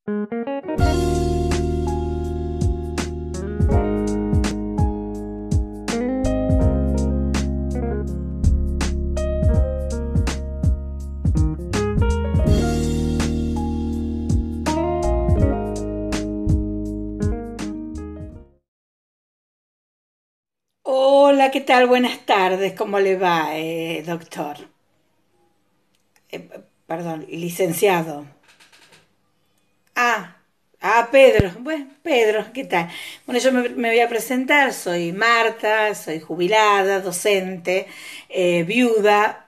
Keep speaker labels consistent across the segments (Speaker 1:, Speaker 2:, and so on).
Speaker 1: Hola, ¿qué tal? Buenas tardes. ¿Cómo le va, doctor? Perdón, licenciado. Ah, Pedro. Bueno, Pedro, ¿qué tal? Bueno, yo me voy a presentar. Soy Marta, soy jubilada, docente, viuda,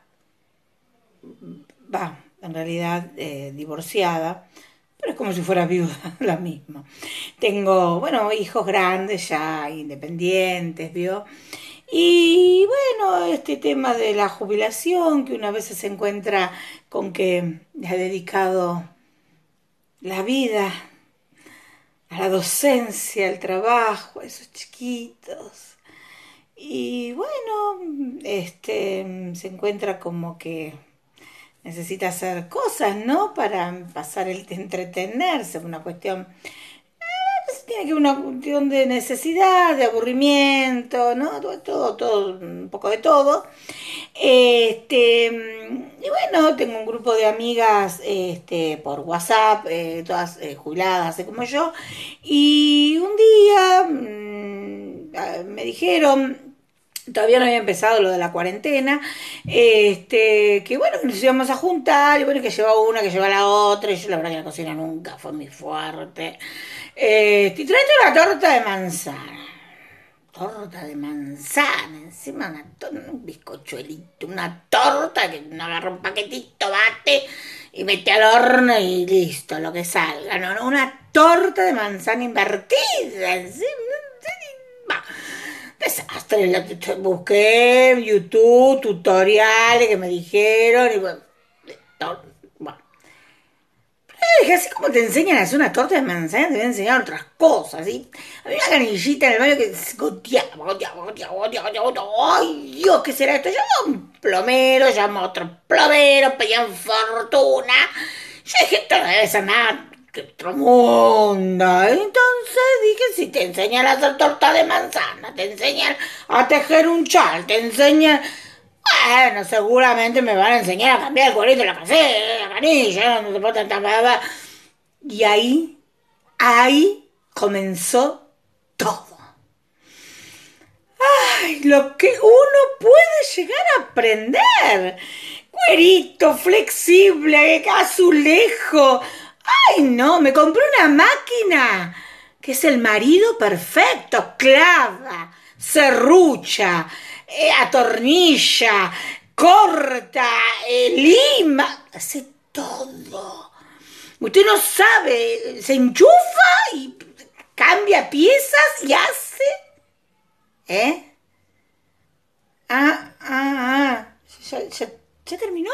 Speaker 1: va, en realidad divorciada, pero es como si fuera viuda, lo mismo. Tengo, bueno, hijos grandes ya, independientes, ¿vio? Y bueno, este tema de la jubilación, que una vez se encuentra con que le ha dedicado la vida a la docencia, al trabajo, a esos chiquitos. Y bueno, se encuentra como que necesita hacer cosas, ¿no? Para pasar el entretenerse, una cuestión tiene que ver una cuestión de necesidad, de aburrimiento, ¿no? Todo, un poco de todo. Y bueno, tengo un grupo de amigas por WhatsApp, todas jubiladas, así como yo. Y un día me dijeron, todavía no había empezado lo de la cuarentena, que bueno, que nos íbamos a juntar, y bueno, que lleva una, que lleva la otra, y yo la verdad que la cocina nunca fue muy fuerte. Y traete una torta de manzana. Torta de manzana, encima un bizcochuelito, una torta que no agarra un paquetito, bate y mete al horno y listo, lo que salga. No, no, una torta de manzana invertida, encima. Bah, desastre. Busqué en YouTube tutoriales que me dijeron y bueno, bueno, dije, así como te enseñan a hacer una torta de manzana, te voy a enseñar otras cosas, ¿sí? Había una canillita en el baño que goteaba. Ay, Dios, ¿qué será esto? Llamo a un plomero, llamo a otro plomero, pedían fortuna. Yo dije, esto no debe ser nada que otro mundo. Entonces dije, si te enseñan a hacer torta de manzana, te enseñan a tejer un chal, te enseñan... Bueno, seguramente me van a enseñar a cambiar el cuadrito de la casera, la canilla, no te puedo tanta baba. Y ahí comenzó todo. Ay, lo que uno puede llegar a aprender. Cuerito, flexible, azulejo. Ay, no, me compré una máquina que es el marido perfecto. Clava, serrucha, atornilla, corta, lima, hace todo. Usted no sabe, se enchufa y cambia piezas y hace. ¿Eh? ¿Ya terminó?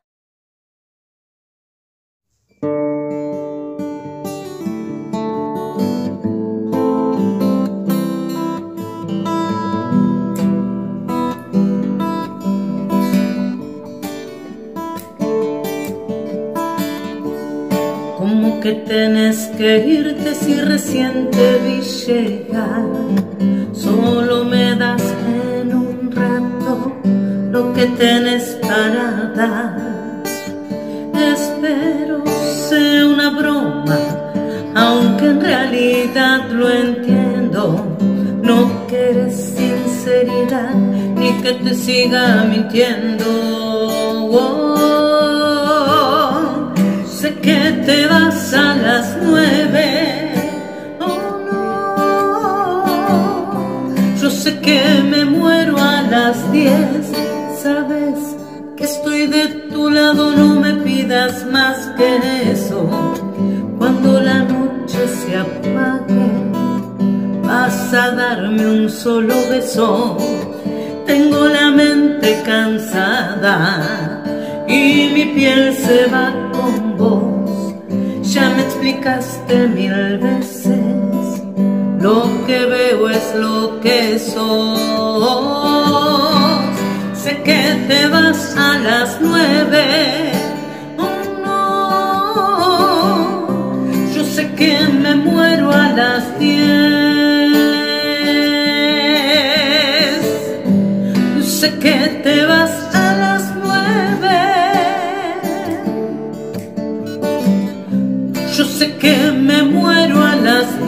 Speaker 2: ¿Cómo que tenés que irte si recién te vi llegar? Solo me das en un rato lo que tenés para dar. Espero sea una broma, aunque en realidad lo entiendo. No quieres sinceridad ni que te siga mintiendo. Sé que te vas a las 9. Oh no. Yo sé que me muero a las 10. Sabes que estoy de tu lado, no me pidas más que eso. Cuando la noche se apague, vas a darme un solo beso. Tengo la mente cansada y mi piel se va con vos. Ya me explicaste 1000 veces, lo que veo es lo que sos. Sé que te vas a las 9. Oh no, yo sé las 10. Sé que te vas a las 9. Yo sé que me muero a las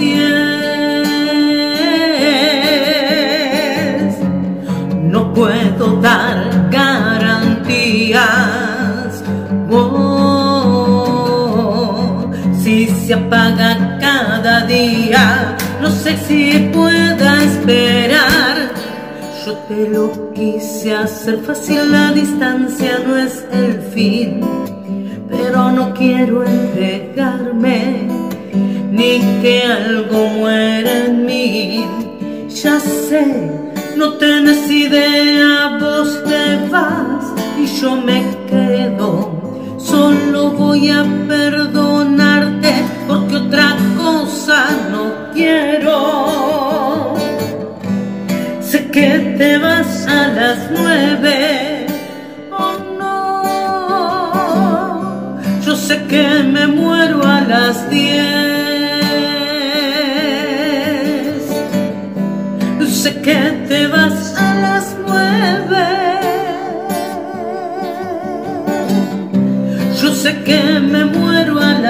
Speaker 2: 10. No puedo dar garantías. Si se apaga cada día, no sé si pueda esperar. Yo te lo quise hacer fácil, la distancia no es el fin, pero no quiero entregarme, ni que algo muera en mí. Ya sé, no tenés idea, vos te vas y yo me quedo. Solo voy a perdonarte porque otra cosa no quiero. Sé que te vas a las 9. Oh no, yo sé que me muero a las 10. Sé que te vas a las 9. Yo sé que me muero a